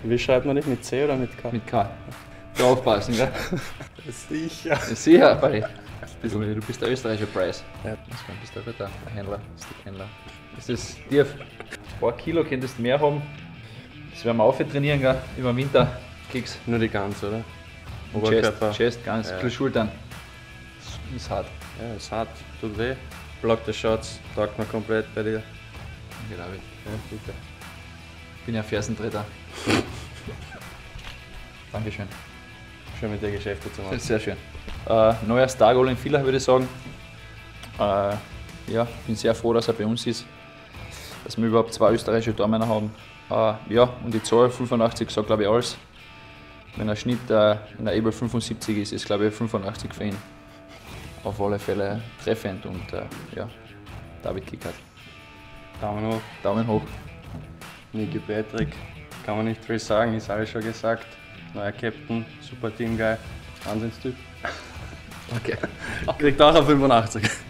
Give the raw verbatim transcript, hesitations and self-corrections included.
Wie schreibt man dich? Mit C oder mit K? Mit K. Da aufpassen, gell? Sicher. Ja, sicher, Buddy. Du, du bist der österreichische Preis. Ja. Was man, bist du der, der Händler? Das ist der Händler. Das ist dir ein paar Kilo könntest du mehr haben. Das werden wir auftrainieren, gell? Über den Winter. Kicks. Nur die Gans, oder? Chest, Oberkörper. Chest, ganz, Ja. bisschen Schultern. Das ist hart. Ja, ist hart, tut weh. Block the Shots, taugt mir komplett bei dir. Danke, David. Ja, bitte. Ich bin ja Fersentreter. Dankeschön. Schön mit dir Geschäfte zu Das machen. ist sehr schön. Äh, neuer Star-Goal in Villach, würde ich sagen. Äh, ja, bin sehr froh, dass er bei uns ist. Dass wir überhaupt zwei österreichische Tormänner haben. Äh, ja, und die Zahl fünfundachtzig sagt, glaube ich, alles. Wenn der Schnitt äh, in der Able fünfundsiebzig ist, ist, glaube ich, fünfundachtzig für ihn. Auf alle Fälle treffend und äh, ja, David Kickert. Daumen hoch. Daumen hoch. Niki Patrick, kann man nicht viel sagen, ist alles schon gesagt. Neuer Captain, super Team-Guy, Wahnsinnstyp. Okay. Kriegt auch eine fünfundachtzig.